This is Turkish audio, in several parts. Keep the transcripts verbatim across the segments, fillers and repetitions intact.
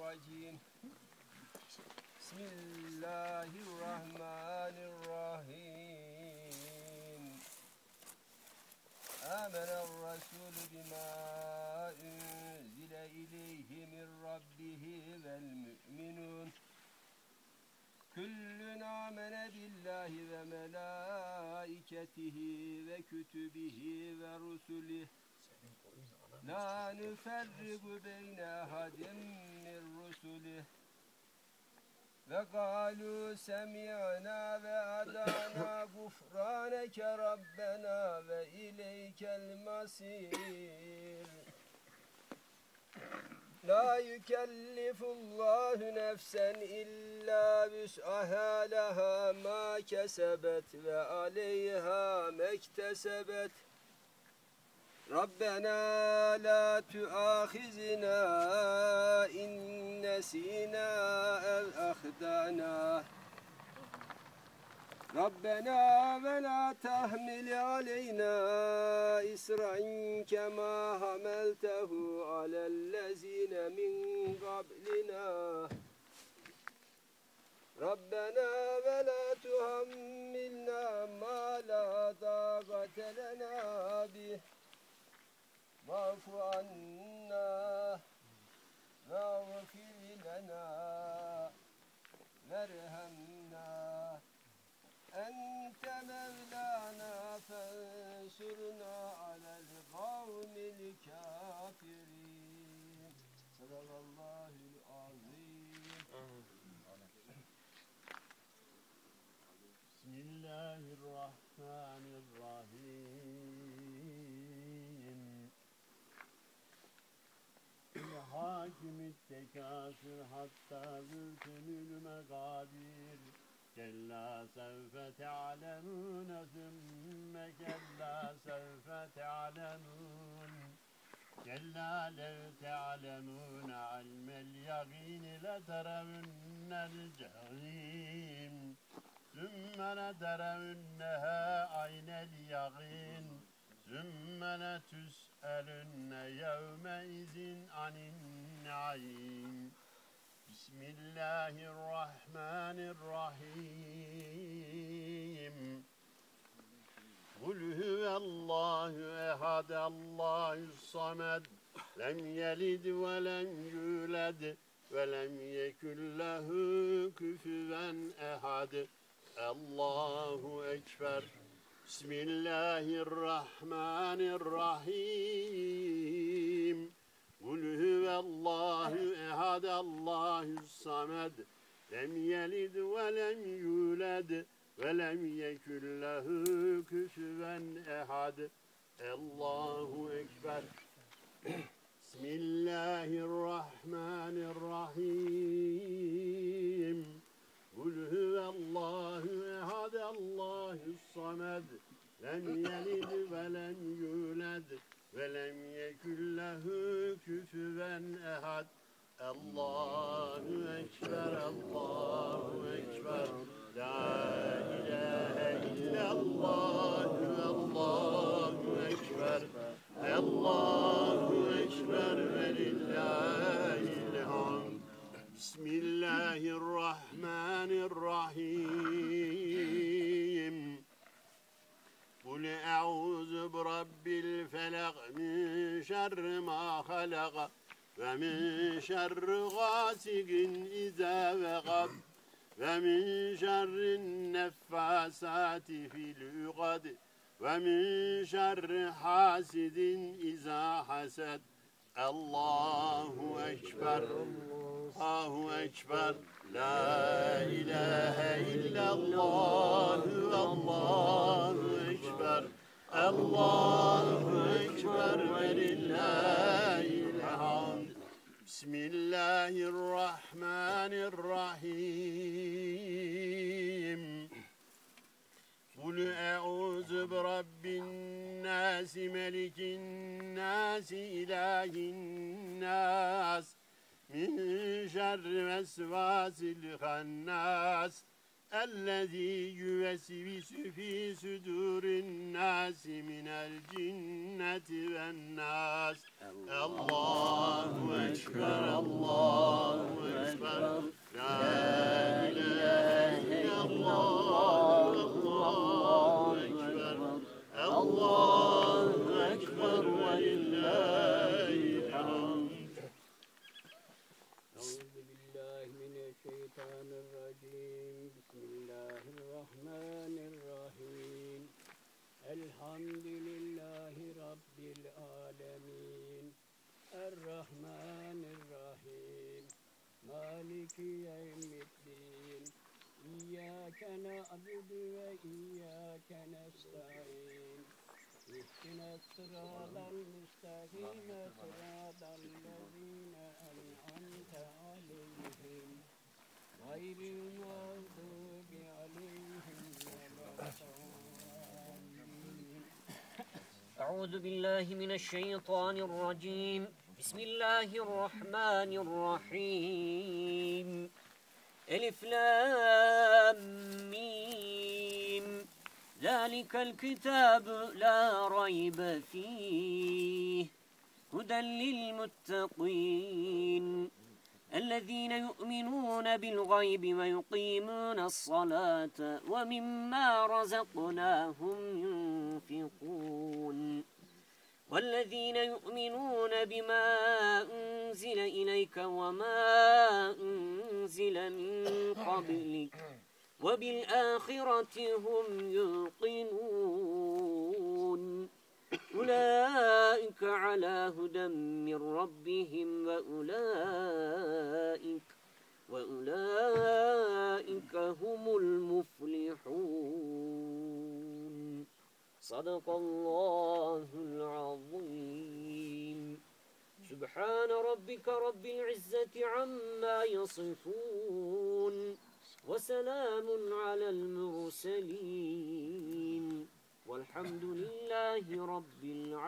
الرجيم بسم الله الرحمن الرحيم آمن الرسول بما أنزل إليه من ربه والمؤمنون كل آمن بالله وملائكته وكتبه ورسله لا نفرق بين أحد من رسله وقالوا سمعنا وأطعنا غفرانك ربنا وإليك المصير لا يكلف الله نفسا إلا وسعها لها ما كسبت وعليها ما اكتسبت ربنا لا تؤاخذنا إن نسينا أو أخطأنا ربنا ولا تحمل علينا إصرا كما حملته على الذين من قبلنا ربنا ولا تحملنا ما لا طاقة لنا به واعف عنا واغفر لنا وارحمنا أنت مولانا فانصرنا على القوم الكافرين صدق الله العظيم. بسم الله الرحمن الرحيم الحاكم التكاثر حتى زرتم المقابر كلا سوف تعلمون ثم كلا سوف تعلمون كلا لو تعلمون علم اليقين لترون الجحيم ثم لترونها عين اليقين ثم لتسألن يومئذ عن النعيم بسم الله الرحمن الرحيم قل هو الله أحد الله الصمد لم يلد ولم يولد ولم يكن له كفوا أحد الله أكبر بسم الله الرحمن الرحيم قل هو الله أحد الله الصمد لم يلد ولم يولد ولم يكن له كفوا أحد الله أكبر بسم الله الرحمن الرحيم قل هو الله أحد الله الصمد لم يلد ولم يولد ولم يكن له كفوا أحد الله أكبر الله أكبر لا إله إلا الله الله أكبر الله أكبر ولله الحمد بسم الله الرحمن الرحيم قل أعوذ برب الفلق من شر ما خلق ومن شر غاسق إذا وقب ومن شر النفاسات في العقد ومن شر حاسد إذا حسد الله أكبر الله أكبر لا إله إلا الله الله أكبر الله أكبر ولله الحمد بسم الله الرحمن الرحيم قل أعوذ برب الناس ملك الناس إله الناس من شر وسواس الخناس الذي يوسوس في صدور الناس من الجنة والناس الله أكبر الله أكبر لا إله إلا الله الله أكبر الله أكبر ولله الحمد. أعوذ بالله من الشيطان الرجيم. بسم الله الرحمن الرحيم. الحمد لله رب العالمين الرحمن الرحيم مالك يوم الدين إياك نعبد وإياك نستعين اهدنا الصراط المستقيم صراط الذين أنعمت عليهم غير المغضوب عليهم ولا الضالين. أعوذ بالله من الشيطان الرجيم. بسم الله الرحمن الرحيم. ألف لام ميم ذلك الكتاب لا ريب فيه هدى للمتقين الذين يؤمنون بالغيب ويقيمون الصلاة ومما رزقناهم ينفقون والذين يؤمنون بما أنزل إليك وما أنزل من قبلك وبالآخرة هم يوقنون أولئك على هدى من ربهم وأولئك وأولئك هم المفلحون. صدق الله العظيم. سبحان ربك رب العزة عما يصفون وسلام على المرسلين والحمد لله رب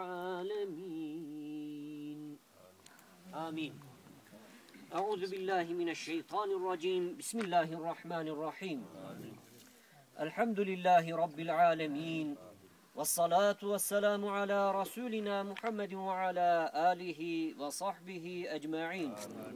العالمين. آمين. أعوذ بالله من الشيطان الرجيم. بسم الله الرحمن الرحيم. الحمد لله رب العالمين والصلاة والسلام على رسولنا محمد وعلى آله وصحبه أجمعين.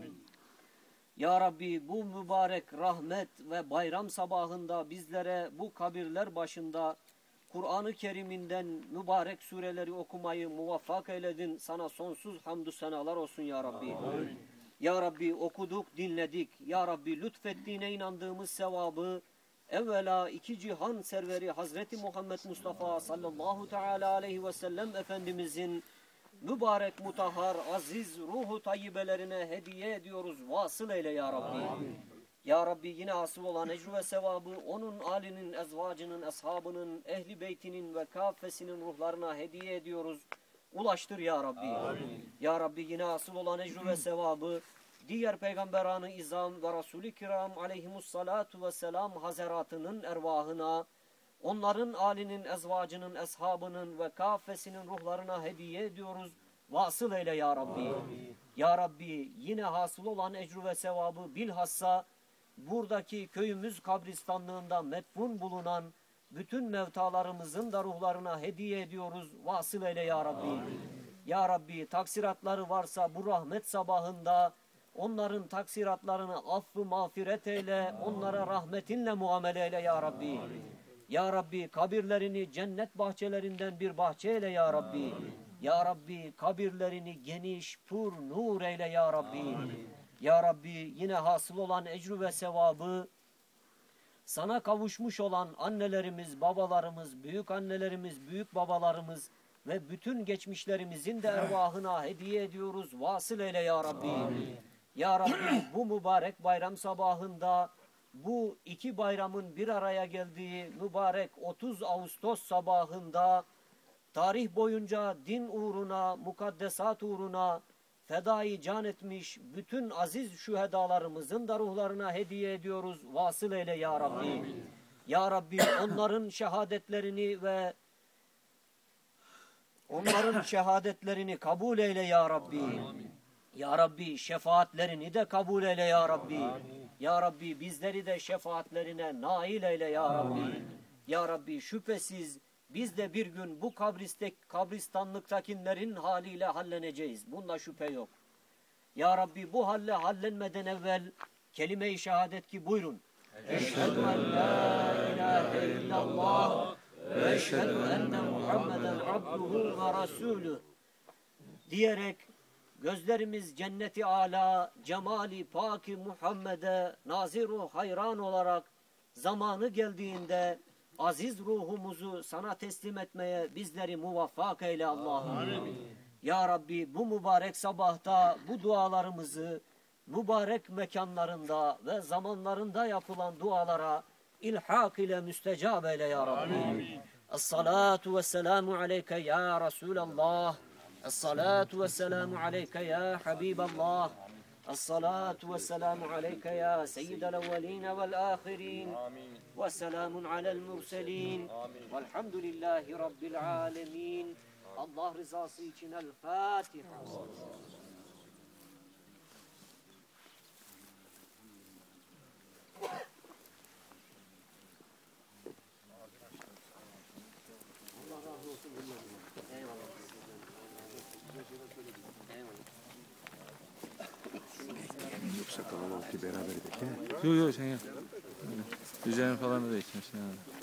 Ya Rabbi, bu mübarek rahmet ve bayram sabahında bizlere bu kabirler başında Kur'an-ı Kerim'inden mübarek sureleri okumayı muvaffak eyledin. Sana sonsuz hamdü senalar olsun ya Rabbi. Amin. Ya Rabbi, okuduk, dinledik. Ya Rabbi, lütfettiğine inandığımız sevabı evvela iki cihan serveri Hazreti Muhammed Mustafa sallallahu teala aleyhi ve sellem Efendimizin mübarek, mutahhar, aziz ruhu tayyibelerine hediye ediyoruz. Vasıl eyle ya Rabbi. Amin. Ya Rabbi, yine hasıl olan ecru ve sevabı onun alinin, ezvacının, ashabının, ehli beytinin ve kafesinin ruhlarına hediye ediyoruz. Ulaştır ya Rabbi. Amin. Ya Rabbi, yine hasıl olan ecru ve sevabı diğer peygamberanı izam ve Resul-i Kiram aleyhimussalatu vesselam hazaratının ervahına, onların alinin, ezvacının, eshabının ve kafesinin ruhlarına hediye ediyoruz. Vasıl eyle ya Rabbi. Amin. Ya Rabbi, yine hasıl olan ecru ve sevabı bilhassa buradaki köyümüz kabristanlığında metfun bulunan bütün mevtalarımızın da ruhlarına hediye ediyoruz. Vasıl eyle ya Rabbi. Amin. Ya Rabbi, taksiratları varsa bu rahmet sabahında onların taksiratlarını affı mağfiret eyle, onlara rahmetinle muamele eyle ya Rabbi. Amin. Ya Rabbi, kabirlerini cennet bahçelerinden bir bahçe eyle ya Rabbi. Amin. Ya Rabbi, kabirlerini geniş, pur, nur eyle ya Rabbi. Amin. Ya Rabbi, yine hasıl olan ecru ve sevabı sana kavuşmuş olan annelerimiz, babalarımız, büyük annelerimiz, büyük babalarımız ve bütün geçmişlerimizin de ervahına hediye ediyoruz. Vasıl eyle ya Rabbi. Amin. Ya Rabbi, bu mübarek bayram sabahında bu iki bayramın bir araya geldiği mübarek otuz Ağustos sabahında tarih boyunca din uğruna, mukaddesat uğruna fedai can etmiş bütün aziz şühedalarımızın da ruhlarına hediye ediyoruz. Vasıl eyle ya Rabbi. Amin. Ya Rabbi, onların şehadetlerini ve onların şehadetlerini kabul eyle ya Rabbi. Amin. Ya Rabbi, şefaatlerini de kabul eyle ya Rabbi. Amin. Ya Rabbi, bizleri de şefaatlerine nail eyle ya Rabbi. Amin. Ya Rabbi, şüphesiz biz de bir gün bu kabristek, kabristanlıktakilerin haliyle halleneceğiz. Bunda şüphe yok. Ya Rabbi, bu halle hallenmeden evvel kelime-i şehadet ki buyurun. Eşhedü en la ilahe illallah ve eşhedü enne Muhammeden abduhu ve rasulü diyerek gözlerimiz cenneti âlâ, cemali pâk-i Muhammed'e nazir-u hayran olarak zamanı geldiğinde aziz ruhumuzu sana teslim etmeye bizleri muvaffak eyle Allah'ım. Ya Rabbi bu mübarek sabahta bu dualarımızı mübarek mekanlarında ve zamanlarında yapılan dualara ilhak ile müstecab eyle ya Rabbi. Es-salatu ve selamu aleyke ya Resulallah. Es-salatu ve selamu aleyke ya Habiballah. Es-salatu ve selamu aleyke ya seyyidel evveline vel ahirin. Ve selamun alel murselin. Velhamdülillahi Rabbil alemin. Allah rızası için El Fatiha. Allah razı olsun. Eyvallah. Yoksa kahvaltı beraber edelim. Yok yok sen yap. Üzerine falan da içmişsin yani.